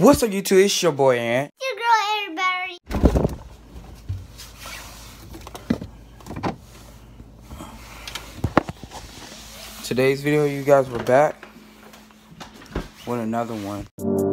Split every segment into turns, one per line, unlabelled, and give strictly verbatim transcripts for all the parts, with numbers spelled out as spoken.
What's up, YouTube? It's your boy, Ant.
Your girl, everybody.
Today's video, you guys, we're back with another one.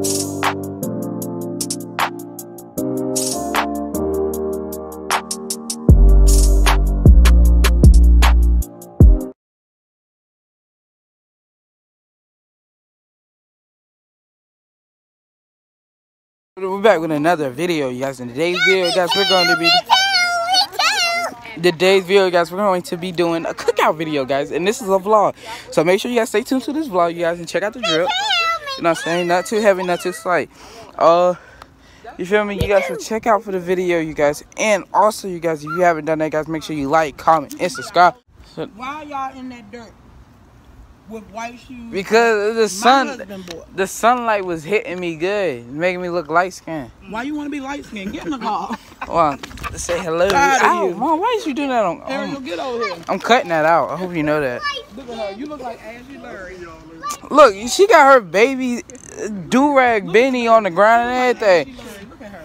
We're back with another video, you guys. In today's video, guys, we're going to be today's video, guys. We're going to be doing a cookout video, guys, and this is a vlog. So make sure you guys stay tuned to this vlog, you guys, and check out the drill. You know what I'm saying? Not too heavy, not too slight. Uh, you feel me? You guys should check out for the video, you guys, and also, you guys, if you haven't done that, guys, make sure you like, comment, and subscribe. So,
why y'all in that dirt with white shoes?
Because the sun, the sunlight was hitting me good, making me look light skinned.
Why you want to be light skinned? Get in the car.
Well, say hello. Ow, Mom, why did you do that on?
Ariel,
Um,
get over here.
I'm cutting that out. I hope you know that.
Look at her. You look like Ashley Larry.
Look, she got her baby do-rag beanie on the ground and everything.
Look at her.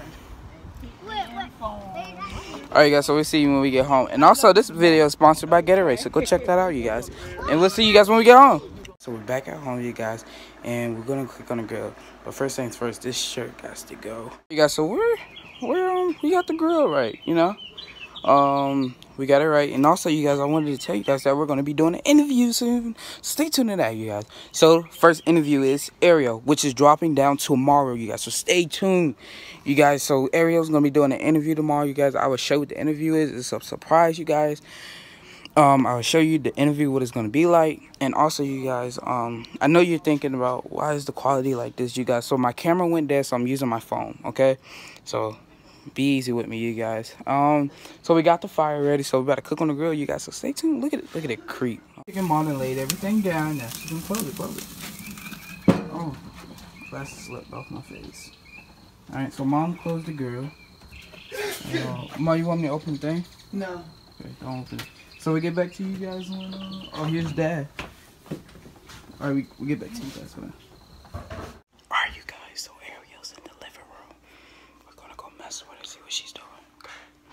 Alright, guys, so we'll see you when we get home. And also, this video is sponsored by Gatorade, so go check that out, you guys. And we'll see you guys when we get home. So we're back at home, you guys, and we're gonna click on the grill. But first things first, this shirt got to go. You guys, so we're we're um we got the grill right, you know. Um, we got it right. And also, you guys, I wanted to tell you guys that we're gonna be doing an interview soon. Stay tuned to that, you guys. So first interview is Ariel, which is dropping down tomorrow, you guys. So stay tuned, you guys. So Ariel's gonna be doing an interview tomorrow, you guys. I will show what the interview is. It's a surprise, you guys. Um, I will show you the interview, what it's going to be like. And also, you guys, um, I know you're thinking about, why is the quality like this, you guys? So my camera went dead, so I'm using my phone, okay? So be easy with me, you guys. Um, so we got the fire ready, so we about to cook on the grill, you guys. So stay tuned. Look at it. Look at it creep. Chicken mom and laid everything down. Now she's going to close it, close it. Oh, glasses slipped off my face. All right, so mom closed the grill. Uh, Mom, you want me to open the thing?
No.
Okay, don't open it. So we get back to you guys when, uh, oh, here's Dad. All right, we, we get back to you guys when. All right, you guys, so Ariel's in the living room. We're gonna go mess with her, see what she's doing. Okay.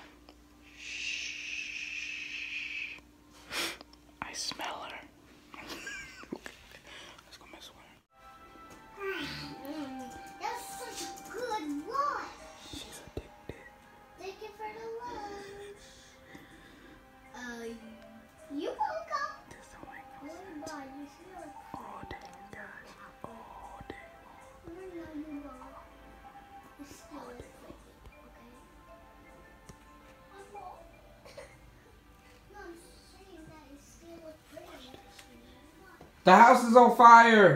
Shh. I smell her. Okay. Let's go mess with her.
That's such a good one.
She's addicted.
Thank you for the lunch. Uh, you woke up.
This don't make no
Oh,
sense.
bye. You smell it.
All day, guys. All day.
No, no, you won't. You still look pretty, okay? I'm not. No, I'm saying that you still look pretty.
The house is on fire.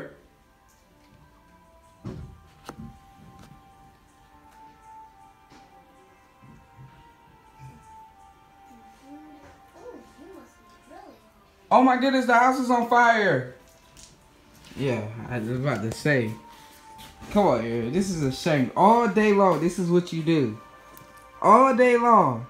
Oh my goodness, the house is on fire. Yeah, I was about to say. Come on, Ariel. This is a shame. All day long, this is what you do. All day long.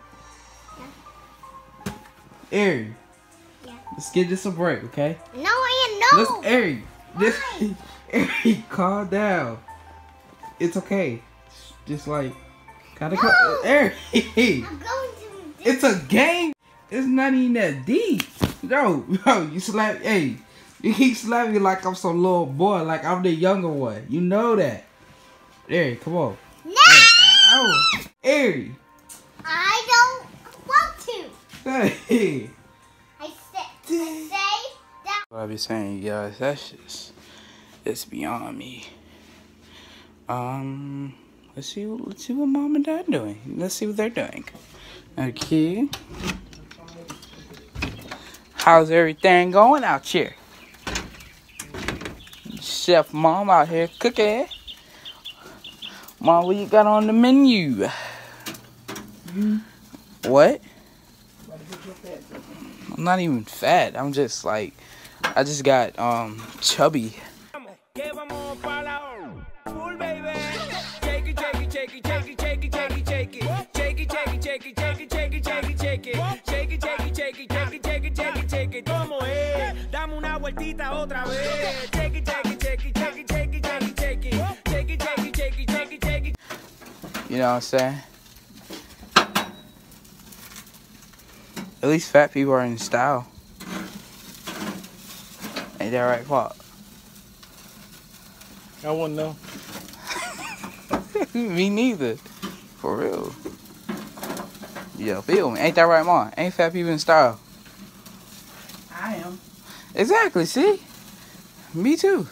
Yeah. Ariel.
Yeah.
Let's get this a break, okay?
No, I know.
Let's, Ariel. This, Ariel, calm down. It's okay. Just like, gotta calm.
No.
Ariel.
I'm going to.
It's a game. It's not even that deep. Yo, yo, you slap, hey, you keep slapping me like I'm some little boy, like I'm the younger one. You know that. Ari, come on.
No!
Ari.
I don't want to.
Hey.
I said, I say that.
What I be saying, you guys, that's just, it's beyond me. Um, let's see, let's see what mom and dad doing. Let's see what they're doing. Okay. How's everything going out here? Chef Mom out here cooking. Mom, what you got on the menu? Mm. What? I'm not even fat. I'm just like, I just got um chubby.
¿Cómo es? Dame una vueltita otra vez. Chequi, chequi, chequi, chequi, chequi, chequi, chequi. Chequi, chequi, chequi, chequi.
You know what I'm saying? At least fat people are in style. Ain't that right, Pop?
I wouldn't know.
Me neither. For real. Yeah, feel me. Ain't that right, Mom? Ain't fat people in style?
I am.
Exactly, see? Me too.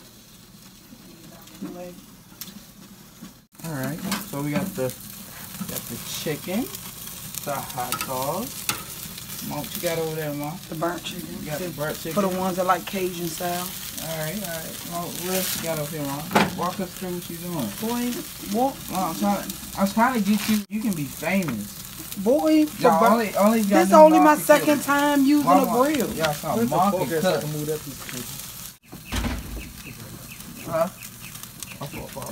Alright, so we got the got the chicken, the hot dog. Mom, what you got over there, Mom?
The burnt chicken.
You got the burnt chicken?
For the ones that like Cajun style.
Alright, alright. Mom, what else you got over here, Mom? Walk us through what you doing.
Boy, what?
Mom, I'm trying to, I was trying to get you, you can be famous.
Boy, for
Y'all
bur-
only, only y'all
this
know
only
Mom
my
can
second
cook.
time using
Mom,
a grill.
Y'all saw
Where's the
Mom
fork
can
at so I
cook.
can move that piece of chicken?
Huh? My fault, Pop.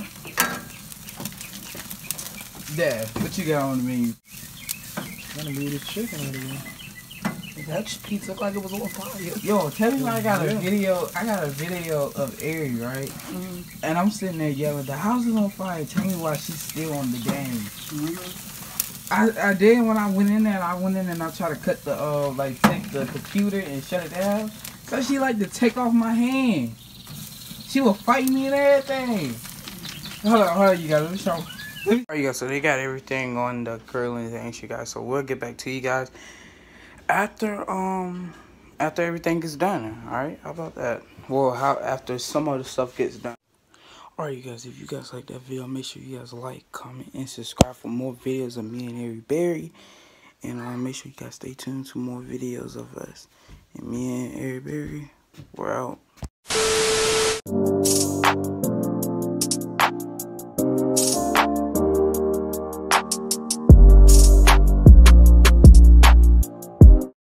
Dad, what you got on the menu?
I'm gonna move this chicken out of here.
That pizza looked like it was on fire.
Yo, tell me when I got a
Yeah.
video. I got a video of Ari, right?
Mm-hmm.
And I'm sitting there yelling, "The house is on fire!" Tell me why she's still on the game.
Mm-hmm.
I I did when I went in there. And I went in and I tried to cut the uh like take the computer and shut it down. So she like to take off my hand. She was fighting me and everything. Hold on, hold on, you guys. Let me show. Alright, you guys. So they got everything on the grill and things, you guys. So we'll get back to you guys after um after everything is done. All right, how about that? Well, how after some of the stuff gets done. All right, you guys. If you guys like that video, make sure you guys like, comment, and subscribe for more videos of me and Ari Berry. And um, make sure you guys stay tuned to more videos of us. And me and Ari Berry, we're out.